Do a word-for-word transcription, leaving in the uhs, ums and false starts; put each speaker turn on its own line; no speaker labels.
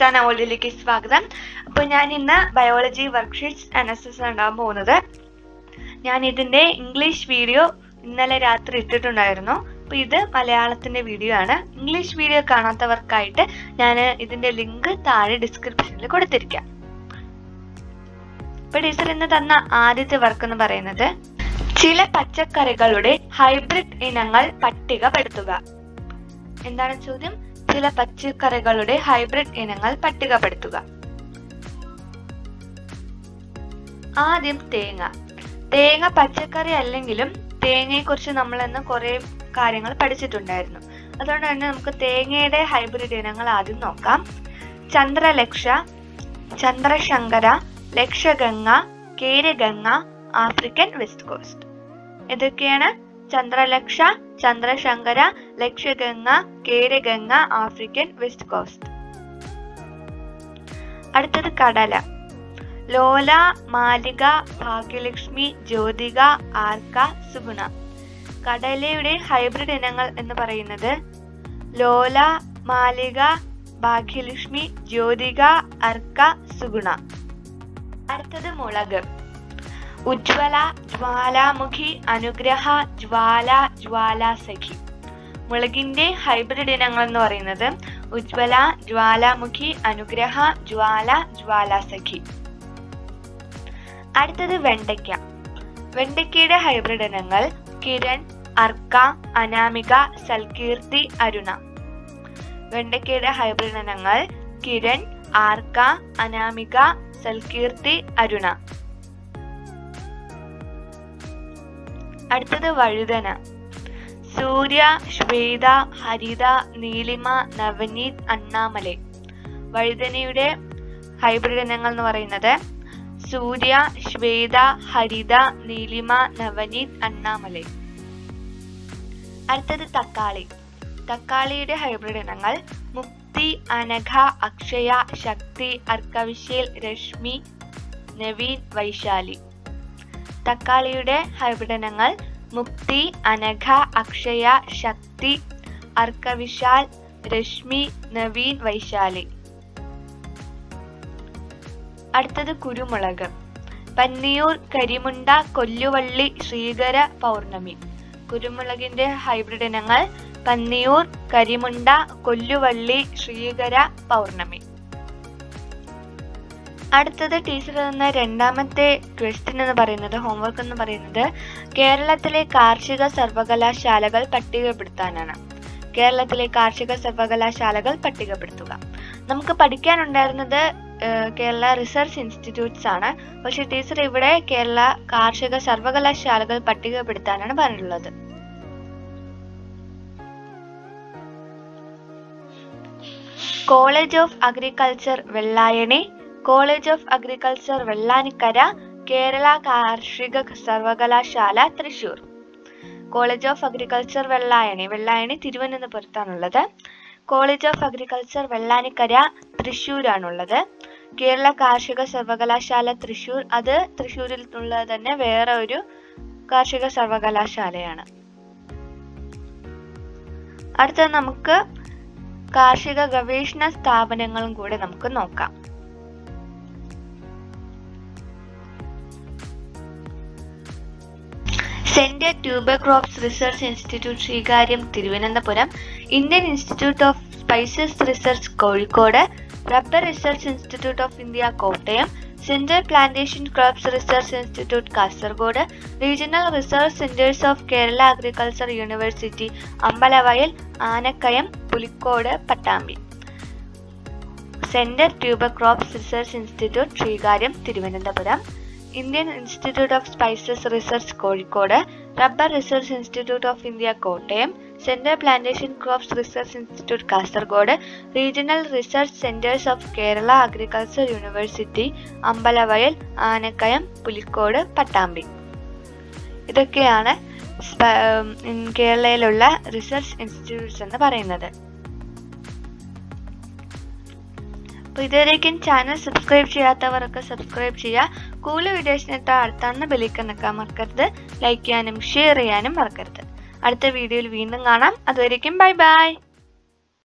Sultana Oldiലേക്ക് സ്വാഗതം. അപ്പോൾ ഞാൻ ഇന്ന് ബയോളജി വർക്ക്ഷീറ്റ്സ് അനാലിസിസ് ഉണ്ടാകാൻ പോകുന്നത്. ഞാൻ ഇതിന്റെ ഇംഗ്ലീഷ് വീഡിയോ ഇന്നലെ രാത്രി ഇട്ടിട്ടുണ്ടായിരുന്നു. അപ്പോൾ ഇത് മലയാളത്തിന്റെ വീഡിയോ ആണ്. ഇംഗ്ലീഷ് വീഡിയോ കാണാത്തവർക്കായിട്ട് ഞാൻ ഇതിന്റെ ലിങ്ക് താഴെ ഡിസ്ക്രിപ്ഷനിൽ കൊടുത്തിരിക്കാം. അപ്പോൾ ടീച്ചർ ഇന്ന് തന്ന ആദ്യത്തെ വർക്ക് എന്ന് പറയുന്നത് ചില പച്ചക്കറികളുടെ ഹൈബ്രിഡ് ഇനങ്ങൾ പട്ടികപ്പെടുത്തുക. എന്താണ് ചോദ്യം? ചില പച്ചക്കറികളുടെ ഹൈബ്രിഡ് ഇനങ്ങൾ പട്ടികപ്പെടുത്തുക. ആദ്യം തേങ്ങ. തേങ്ങ പച്ചക്കറി അല്ലെങ്കിലും തേങ്ങയെ കുറിച്ച് നമ്മൾ ഇന്ന് കുറെ കാര്യങ്ങൾ പഠിച്ചിട്ടുണ്ടായിരുന്നു. അതുകൊണ്ട് തന്നെ നമുക്ക് തേങ്ങയുടെ ഹൈബ്രിഡ് ഇനങ്ങൾ ആദ്യം നോക്കാം. Chandralaksha, Chandrashankara, Lakshaganga, Keraganga, African West Coast. ഇതൊക്കെയാണ് Chandralaksha, Chandrashankara, Lakshaganga, Keraganga, African West Coast. അടുത്തത് കടല. ലോല, മാലിക, ഭാഗ്യലക്ഷ്മി, ജ്യോതിക, ആർക്ക, സുഗുണ. കടലയുടെ ഹൈബ്രിഡ് ഇനങ്ങൾ എന്ന് പറയുന്നത് ലോല, മാലിക, ഭാഗ്യലക്ഷ്മി, ജ്യോതിക, അർക്ക, സുഗുണ. അടുത്തത് മുളക്. ഉജ്വല, ജ്വാലാമുഖി, അനുഗ്രഹ, ജ്വാല, ജ്വാലാസഖി. മുളകിന്റെ ഹൈബ്രിഡ് ഇനങ്ങൾ എന്ന് പറയുന്നത് ഉജ്വല, ജ്വാലാമുഖി, അനുഗ്രഹ, ജ്വാല, ജ്വാലാസഖി. അടുത്തത് വെണ്ടയ്ക്ക. വെണ്ടയ്ക്കയുടെ ഹൈബ്രിഡ് ഇനങ്ങൾ കിരൺ, അർക്ക, അനാമിക, സൽകീർത്തി, അരുണ. വെണ്ടയ്ക്കയുടെ ഹൈബ്രിഡ് ഇനങ്ങൾ കിരൺ, ആർക്ക, അനാമിക, സൽകീർത്തി, അരുണ. അടുത്തത് വഴുതന. സൂര്യ, ശ്വേത, ഹരിത, നീലിമ, നവനീത്, അണ്ണാമലൈ. വഴുതനയുടെ ഹൈബ്രിഡ് ഇനങ്ങൾ എന്ന് പറയുന്നത് സൂര്യ, ശ്വേത, ഹരിത, നീലിമ, നവനീത്, അണ്ണാമലൈ. അടുത്തത് തക്കാളി. തക്കാളിയുടെ ഹൈബ്രിഡ് ഇനങ്ങൾ മുക്തി, അനഘ, അക്ഷയ, ശക്തി, അർക്കവിശേൽ, രശ്മി, നവീൻ, വൈശാലി. തക്കാളിയുടെ ഹൈബ്രിഡ് ഇനങ്ങൾ മുക്തി, അനഘ, അക്ഷയ, ശക്തി, അർക്കവിശാൽ, രശ്മി, നവീൻ, വൈശാലി. അടുത്തത് കുരുമുളക്. പന്നിയൂർ, കരിമുണ്ട, കൊല്ലുവള്ളി, ശ്രീകര, പൗർണമി. കുരുമുളകിന്റെ ഹൈബ്രിഡ് ഇനങ്ങൾ പന്നിയൂർ, കരിമുണ്ട, കൊല്ലുവള്ളി, ശ്രീകര, പൗർണമി. അടുത്തത് ടീച്ചർ തന്ന രണ്ടാമത്തെ ക്വസ്റ്റ്യൻ എന്ന് പറയുന്നത് ഹോംവർക്ക് എന്ന് പറയുന്നത് കേരളത്തിലെ കാർഷിക സർവകലാശാലകൾ പട്ടികപ്പെടുത്താനാണ്. കേരളത്തിലെ കാർഷിക സർവകലാശാലകൾ പട്ടികപ്പെടുത്തുക. നമുക്ക് പഠിക്കാനുണ്ടായിരുന്നത് കേരള റിസർച്ച് ഇൻസ്റ്റിറ്റ്യൂട്ട്സ് ആണ്. പക്ഷെ ടീച്ചർ ഇവിടെ കേരള കാർഷിക സർവകലാശാലകൾ പട്ടികപ്പെടുത്താനാണ് പറഞ്ഞിട്ടുള്ളത്. College of agriculture Vellayani, college of agriculture Vellanikkara, Kerala കാർഷിക സർവകലാശാല Thrissur. College of agriculture Vellayani, Vellayani തിരുവനന്തപുരത്താണുള്ളത്. കോളേജ് ഓഫ് അഗ്രികൾച്ചർ വെള്ളാനിക്കര തൃശ്ശൂരാണുള്ളത്. കേരള കാർഷിക സർവകലാശാല തൃശ്ശൂർ, അത് തൃശ്ശൂരിൽ ഉള്ളത് തന്നെ വേറെ ഒരു കാർഷിക സർവകലാശാലയാണ്. അടുത്തത് നമുക്ക് കാർഷിക ഗവേഷണ സ്ഥാപനങ്ങളും കൂടെ നമുക്ക് നോക്കാം. Centre tuber crops research institute Sreekaryam Thiruvananthapuram, Indian institute of spices research Kozhikode, rubber research institute of India Kottayam, central plantation crops research institute Kasaragod, regional research centres of Kerala agriculture university Ambalavayal, Anakkayam, Pulikkode, Pattambi. Centre tuber crops research institute Sreekaryam Thiruvananthapuram, Indian institute of spices research Kozhikode, rubber research institute of India Kottayam, central plantation crops research institute Kasaragod, regional research centres of Kerala agriculture university Ambalavayal, Anakkayam, Pulikkode, Pattambi. ഇതൊക്കെയാണ് കേരളയിലുള്ള research institutes എന്ന് പറയുന്നത്. അപ്പോൾ ഇതുവരേക്കും channel subscribe ചെയ്യാത്തവരൊക്കെ subscribe ചെയ്യുക. കൂടുതൽ വീഡിയോസിനായിട്ട് അടുത്താണ് ബെല്ലൈക്കൺ നിൽക്കാൻ മറക്കരുത്. ലൈക്ക് ചെയ്യാനും ഷെയർ ചെയ്യാനും മറക്കരുത്. അടുത്ത വീഡിയോയിൽ വീണ്ടും കാണാം. അതുവരേക്കും ബൈ ബൈ.